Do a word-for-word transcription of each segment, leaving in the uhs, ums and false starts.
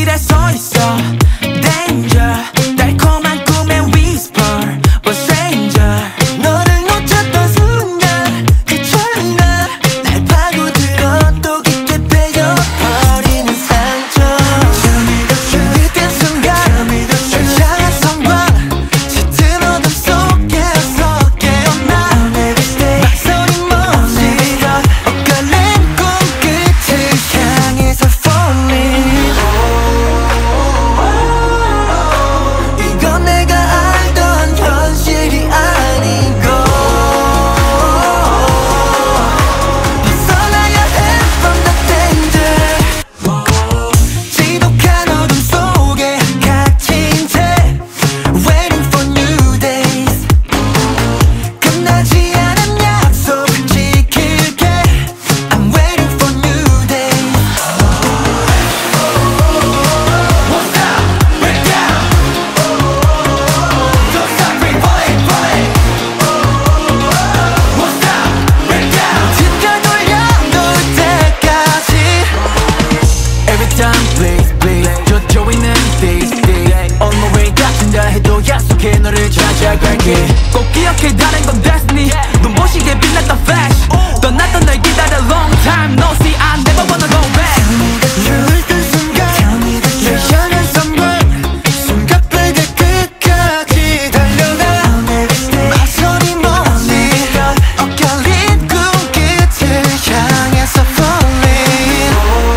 길에 서 있어 Danger 달콤한 꿈의 whisper But stranger 너를 놓쳤던 순간 그 찰나 날 파고들어 또 깊게 베어버리는 상처 Tell me the truth 그땐 순간 Tell me the truth 향한 성광 짙은 어둠 속에서 깨어나 I'll never stay 막소리 멋지던 엇갈린 꿈 끝을 향해서 falling 이건 내가 알던 현실이 아닌 걸 벗어나야 해 from the danger 지독한 어둠 속에 갇힌 채 Waiting for new days 끝나지 않은 약속 지킬게 I'm waiting for new days Won't stop, break down Don't stop, break, falling, falling Won't stop, break down 모든 걸 돌려놓을 때까지 Every time please please 젖어 있는 days days On my way 닥친다 해도 약속해 너를 찾아갈게 꼭 기억해 다른 건 destiny 눈부시게 빛났던 flash 떠났던 널 기다려 long time no see I never wanna go back Tell me the truth 그 순간 Tell me the truth 널 향한 성광 숨가쁘게 끝까지 달려가 I'll never stay 막소리 멋지던 엇갈린 꿈 끝을 향해서 falling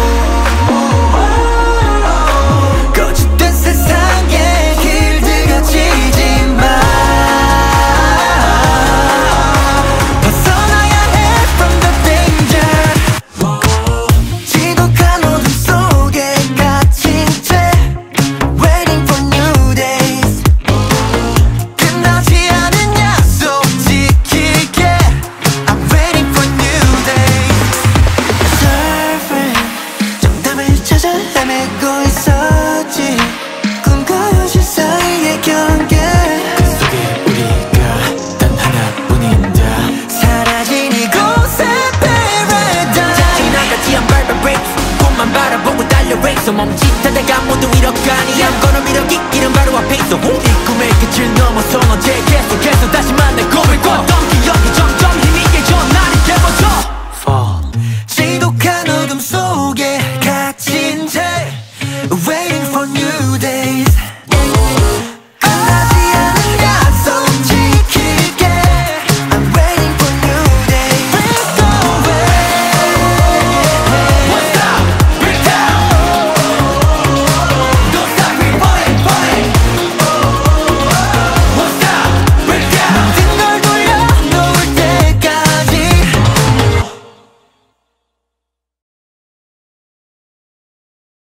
거짓된 세상에 길드가 지지마 벗어나야 해 from the danger 지독한 어둠 속에 갇힌 채 Waiting for new days 끝나지 않은 약속 지킬게 I'm waiting for new days Surfing 정답을 찾아 헤매고 있었지 꿈과 현실 사이의 경계 그 속에 우리가 단 하나뿐인다 사라진 이곳의 paradise 지나가지 않은 밟은 breaks 꿈만 바라보고 달려 race 멈칫하다가 모두 잃어가니 I'm gonna 밀어기 길은 바로 앞에 있어 이 꿈의 끝을 넘어서 언제 계속해서 다시 만날 꿈을 꿨던 기억이 점점 힘이 깨져 날이 깨버져 Fall 지독한 어둠 속에 갇힌 채 Waiting for new days